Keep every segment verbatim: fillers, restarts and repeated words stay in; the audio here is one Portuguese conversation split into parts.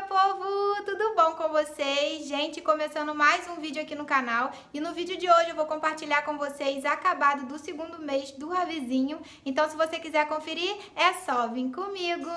povo! Tudo bom com vocês? Gente, começando mais um vídeo aqui no canal. E no vídeo de hoje eu vou compartilhar com vocês acabado do segundo mês do Ravizinho. Então, se você quiser conferir, é só vir comigo!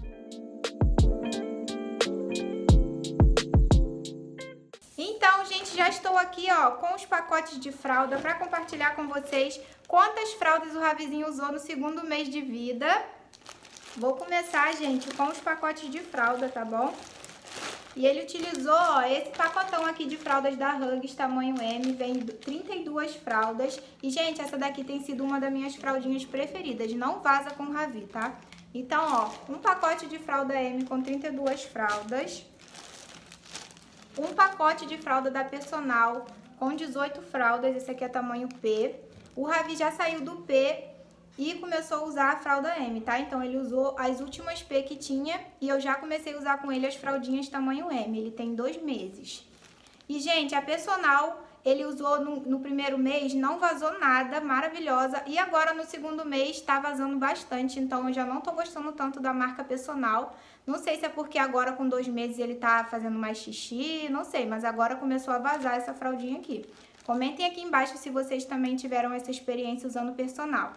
Então, gente, já estou aqui, ó, com os pacotes de fralda para compartilhar com vocês quantas fraldas o Ravizinho usou no segundo mês de vida. Vou começar, gente, com os pacotes de fralda, tá bom? E ele utilizou, ó, esse pacotão aqui de fraldas da Huggies, tamanho M, vem trinta e duas fraldas. E, gente, essa daqui tem sido uma das minhas fraldinhas preferidas, não vaza com o Ravi, tá? Então, ó, um pacote de fralda M com trinta e duas fraldas. Um pacote de fralda da Personal com dezoito fraldas, esse aqui é tamanho P. O Ravi já saiu do P e começou a usar a fralda M, tá? Então, ele usou as últimas P que tinha e eu já comecei a usar com ele as fraldinhas tamanho M. Ele tem dois meses. E, gente, a Personal, ele usou no, no primeiro mês, não vazou nada, maravilhosa. E agora, no segundo mês, tá vazando bastante. Então, eu já não tô gostando tanto da marca Personal. Não sei se é porque agora, com dois meses, ele tá fazendo mais xixi, não sei. Mas agora começou a vazar essa fraldinha aqui. Comentem aqui embaixo se vocês também tiveram essa experiência usando Personal.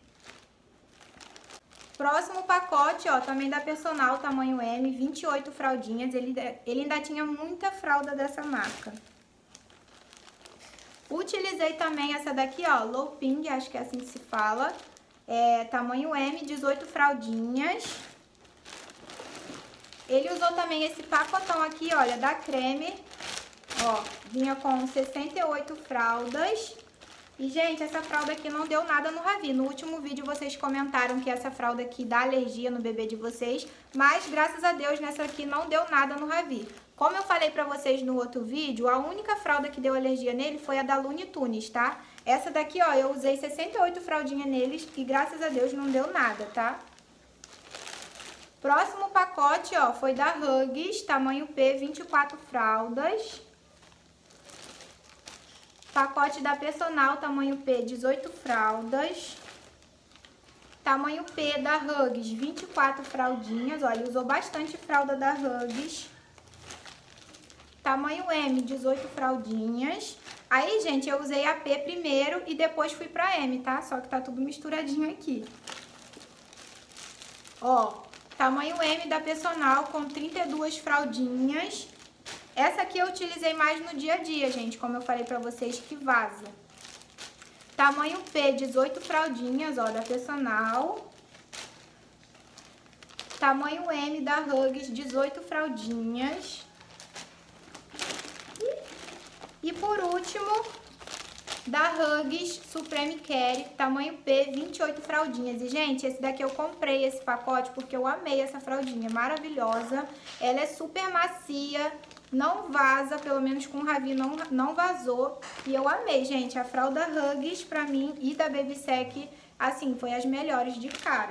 Próximo pacote, ó, também da Personal, tamanho M, vinte e oito fraldinhas. Ele, ele ainda tinha muita fralda dessa marca. Utilizei também essa daqui, ó, Low Ping, acho que é assim que se fala. É, tamanho M, dezoito fraldinhas. Ele usou também esse pacotão aqui, olha, da Creme. Ó, vinha com sessenta e oito fraldas. E, gente, essa fralda aqui não deu nada no Ravi. No último vídeo vocês comentaram que essa fralda aqui dá alergia no bebê de vocês, mas, graças a Deus, nessa aqui não deu nada no Ravi. Como eu falei pra vocês no outro vídeo, a única fralda que deu alergia nele foi a da Looney Tunes, tá? Essa daqui, ó, eu usei sessenta e oito fraldinhas neles e, graças a Deus, não deu nada, tá? Próximo pacote, ó, foi da Huggies, tamanho P, vinte e quatro fraldas. Pacote da Personal, tamanho P, dezoito fraldas. Tamanho P da Huggies, vinte e quatro fraldinhas. Olha, usou bastante fralda da Huggies. Tamanho M, dezoito fraldinhas. Aí, gente, eu usei a P primeiro e depois fui pra M, tá? Só que tá tudo misturadinho aqui. Ó, tamanho M da Personal com trinta e duas fraldinhas. Essa aqui eu utilizei mais no dia a dia, gente, como eu falei pra vocês, que vaza. Tamanho P, dezoito fraldinhas, ó, da Personal. Tamanho M da Huggies, dezoito fraldinhas. E por último, da Huggies Supreme Care, tamanho P, vinte e oito fraldinhas. E, gente, esse daqui eu comprei esse pacote porque eu amei essa fraldinha, maravilhosa. Ela é super macia. Não vaza, pelo menos com o Ravi não, não vazou. E eu amei, gente. A fralda Huggies pra mim e da Babysec, assim, foi as melhores de cara.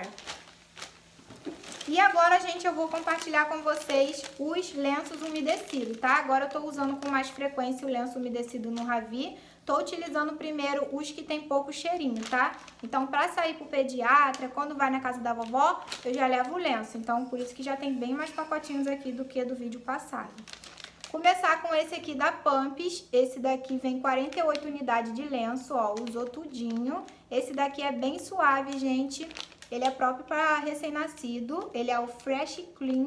E agora, gente, eu vou compartilhar com vocês os lenços umedecidos, tá? Agora eu tô usando com mais frequência o lenço umedecido no Ravi. Tô utilizando primeiro os que tem pouco cheirinho, tá? Então, pra sair pro pediatra, quando vai na casa da vovó, eu já levo o lenço. Então, por isso que já tem bem mais pacotinhos aqui do que do vídeo passado. Começar com esse aqui da Pumps. Esse daqui vem quarenta e oito unidades de lenço, ó, usou tudinho. Esse daqui é bem suave, gente. Ele é próprio para recém-nascido. Ele é o Fresh Clean.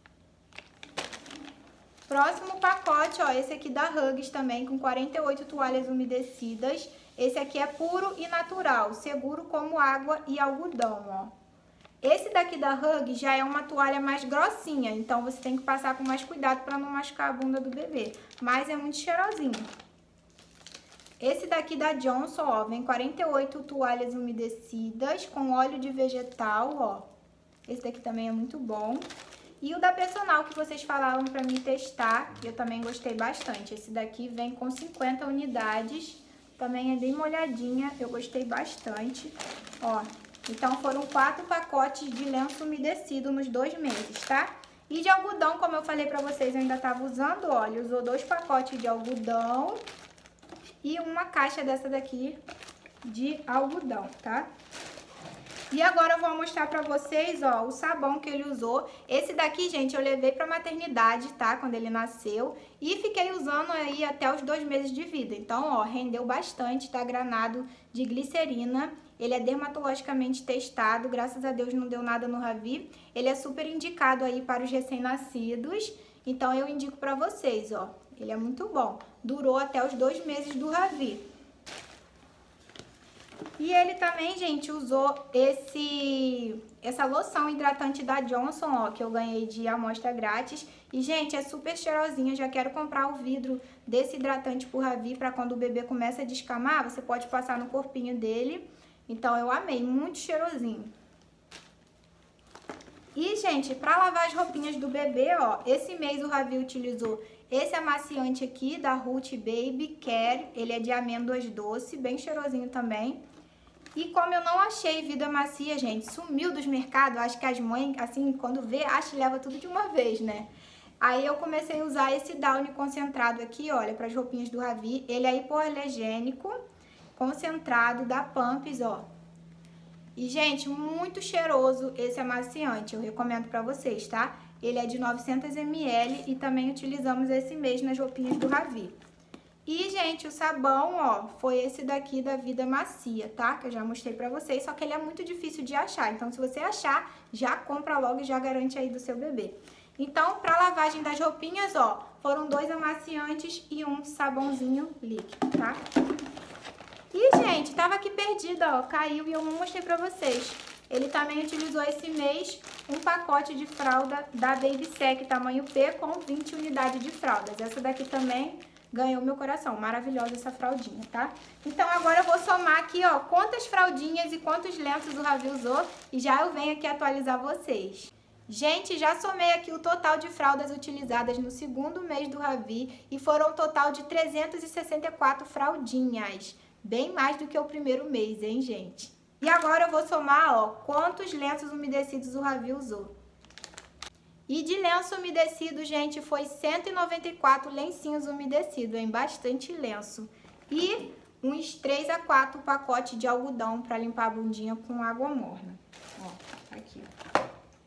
Próximo pacote, ó, esse aqui da Huggies também, com quarenta e oito toalhas umedecidas. Esse aqui é puro e natural, seguro como água e algodão, ó. Esse daqui da Huggies já é uma toalha mais grossinha, então você tem que passar com mais cuidado para não machucar a bunda do bebê. Mas é muito cheirosinho. Esse daqui da Johnson, ó, vem quarenta e oito toalhas umedecidas com óleo de vegetal, ó. Esse daqui também é muito bom. E o da Personal que vocês falaram para mim testar, eu também gostei bastante. Esse daqui vem com cinquenta unidades, também é bem molhadinha, eu gostei bastante, ó. Então, foram quatro pacotes de lenço umedecido nos dois meses, tá? E de algodão, como eu falei pra vocês, eu ainda tava usando, olha, usou dois pacotes de algodão e uma caixa dessa daqui de algodão, tá? E agora eu vou mostrar pra vocês, ó, o sabão que ele usou. Esse daqui, gente, eu levei pra maternidade, tá? Quando ele nasceu. E fiquei usando aí até os dois meses de vida. Então, ó, rendeu bastante, tá granado de glicerina. Ele é dermatologicamente testado, graças a Deus não deu nada no Ravi. Ele é super indicado aí para os recém-nascidos. Então, eu indico pra vocês, ó. Ele é muito bom. Durou até os dois meses do Ravi. E ele também, gente, usou esse, essa loção hidratante da Johnson, ó, que eu ganhei de amostra grátis. E, gente, é super cheirosinha. Já quero comprar o vidro desse hidratante pro Ravi, pra quando o bebê começa a descamar, você pode passar no corpinho dele. Então, eu amei. Muito cheirosinho. E, gente, pra lavar as roupinhas do bebê, ó, esse mês o Ravi utilizou esse amaciante aqui da Ruth Baby Care. Ele é de amêndoas doce, bem cheirosinho também. E como eu não achei Vida Macia, gente, sumiu dos mercados, acho que as mães, assim, quando vê, acha que leva tudo de uma vez, né? Aí eu comecei a usar esse Downy concentrado aqui, olha, para as roupinhas do Ravi. Ele é hipoalergênico, concentrado da Pampers, ó. E, gente, muito cheiroso esse amaciante, eu recomendo pra vocês, tá? Ele é de novecentos mililitros e também utilizamos esse mês nas roupinhas do Ravi. E, gente, o sabão, ó, foi esse daqui da Vida Macia, tá? Que eu já mostrei pra vocês, só que ele é muito difícil de achar. Então, se você achar, já compra logo e já garante aí do seu bebê. Então, pra lavagem das roupinhas, ó, foram dois amaciantes e um sabãozinho líquido, tá? E, gente, tava aqui perdida, ó, caiu e eu não mostrei pra vocês. Ele também utilizou esse mês um pacote de fralda da Baby Sec tamanho P com vinte unidades de fraldas. Essa daqui também ganhou meu coração. Maravilhosa essa fraldinha, tá? Então, agora eu vou somar aqui, ó, quantas fraldinhas e quantos lenços o Ravi usou e já eu venho aqui atualizar vocês. Gente, já somei aqui o total de fraldas utilizadas no segundo mês do Ravi e foram um total de trezentas e sessenta e quatro fraldinhas. Bem mais do que o primeiro mês, hein, gente? E agora eu vou somar, ó, quantos lenços umedecidos o Ravi usou. E de lenço umedecido, gente, foi cento e noventa e quatro lencinhos umedecidos, hein? Bastante lenço. E uns três a quatro pacotes de algodão para limpar a bundinha com água morna. Ó, tá aqui, ó.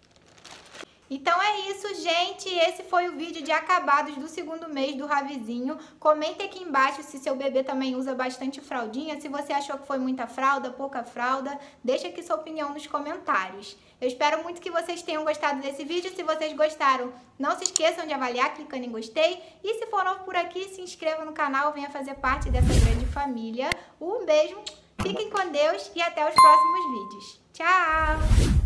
Então é isso, gente. Esse foi o vídeo de acabados do segundo mês do Ravizinho. Comente aqui embaixo se seu bebê também usa bastante fraldinha, se você achou que foi muita fralda, pouca fralda. Deixa aqui sua opinião nos comentários. Eu espero muito que vocês tenham gostado desse vídeo. Se vocês gostaram, não se esqueçam de avaliar clicando em gostei. E se for novo por aqui, se inscreva no canal, venha fazer parte dessa grande família. Um beijo, fiquem com Deus e até os próximos vídeos. Tchau!